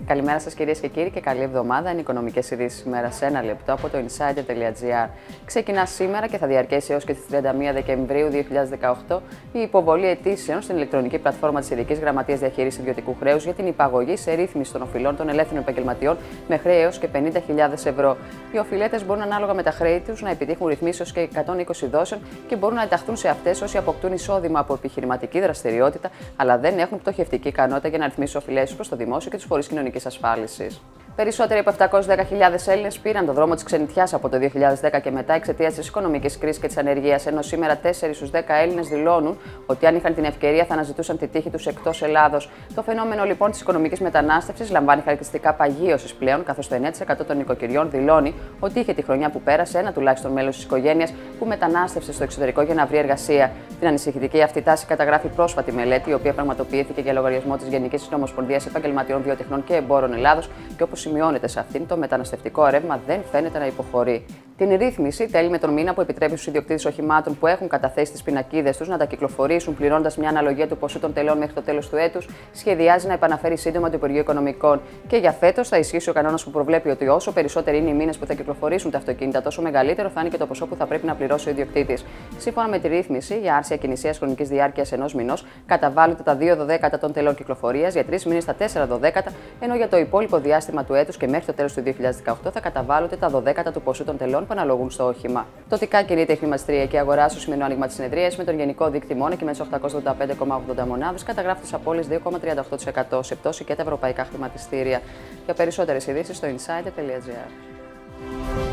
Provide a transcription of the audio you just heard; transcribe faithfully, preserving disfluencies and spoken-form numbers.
Καλημέρα σας κυρίες και κύριοι και καλή εβδομάδα. Είναι οι οικονομικές ειδήσεις σήμερα σε ένα λεπτό από το insider τελεία gr. Ξεκινά σήμερα και θα διαρκέσει έως και τις τριάντα μία Δεκεμβρίου δύο χιλιάδες δεκαοκτώ η υποβολή αιτήσεων στην ηλεκτρονική πλατφόρμα της Ειδικής Γραμματείας Διαχείρισης Ιδιωτικού Χρέους για την υπαγωγή σε ρύθμιση των οφειλών των ελεύθερων επαγγελματιών με χρέη έως και πενήντα χιλιάδες ευρώ. Οι οφειλέτες μπορούν ανάλογα με τα χρέη τους να επιτύχουν ρυθμίσεις έως και εκατόν είκοσι δόσεων και μπορούν να ενταχθούν σε αυτές όσοι αποκτούν εισόδημα από επιχειρηματική δραστηριότητα αλλά δεν έχουν πτωχευτική ικανότητα για να ρυθμίσουν οφειλές τους προς το δημόσιο και τους φορείς κοινωνικής ασφάλισης. Περισσότεροι από επτακόσιες δέκα χιλιάδες Έλληνες πήραν το δρόμο της ξενιτιάς από το δύο χιλιάδες δέκα και μετά εξαιτίας της οικονομικής κρίσης και της ανεργίας, ενώ σήμερα τέσσερις στους δέκα Έλληνες δηλώνουν ότι αν είχαν την ευκαιρία θα αναζητούσαν τη τύχη τους εκτός Ελλάδος. Το φαινόμενο λοιπόν της οικονομικής μετανάστευσης λαμβάνει χαρακτηριστικά παγίωσης πλέον, καθώς το εννέα τοις εκατό των νοικοκυριών δηλώνει ότι είχε τη χρονιά που πέρασε ένα τουλάχιστον μέλος της οικογένειας που μετανάστευσε στο εξωτερικό για να βρει εργασία. Την ανησυχητική αυτή τάση καταγράφει πρόσφατη μελέτη, η οποία πραγματοποιήθηκε για λογαριασμό της Γενικής Συνομοσπονδίας Επαγγελματιών Βιοτεχνών και Εμπόρων Ελλάδος και όπως σημειώνεται σε αυτήν, το μεταναστευτικό ρεύμα δεν φαίνεται να υποχωρεί. Την ρύθμιση τέλει με τον μήνα που επιτρέπει στους ιδιοκτήτες οχημάτων που έχουν καταθέσει τις πινακίδες τους να τα κυκλοφορήσουν πληρώνοντας μια αναλογία του ποσού των τελών μέχρι το τέλος του έτους, σχεδιάζει να επαναφέρει σύντομα το Υπουργείο Οικονομικών. Και για φέτος θα ισχύσει ο κανόνας που προβλέπει ότι όσο περισσότεροι είναι οι μήνες που θα κυκλοφορήσουν τα αυτοκίνητα, τόσο μεγαλύτερο θα είναι και το ποσό που θα πρέπει να πληρώσει ο ιδιοκτήτης. Σύμφωνα με τη ρύθμιση, για άρσια κινησίας χρονικής διάρκειας ενός μηνός καταβάλλονται τα δύο δωδέκατα των τελών κυκλοφορίας, για τρεις μήνες τα τέσσερα δωδέκατα, ενώ για το υπόλοιπο διάστημα του έτους και μέχρι το τέλος του δύο χιλιάδες δεκαοκτώ θα καταβάλλονται τα δωδέκατα του ποσού των τελών που αναλογούν στο όχημα. Τοπικά κινείται η χρηματιστηριακή αγορά στο σημερινό άνοιγμα της συνεδρίας με τον γενικό δείκτη μόνο και με τις οκτακόσιες ογδόντα πέντε κόμμα ογδόντα μονάδες, καταγράφοντας απώλειες δύο κόμμα τριάντα οκτώ τοις εκατό, σε πτώση και τα ευρωπαϊκά χρηματιστήρια. Για περισσότερες ειδήσεις στο insider τελεία gr.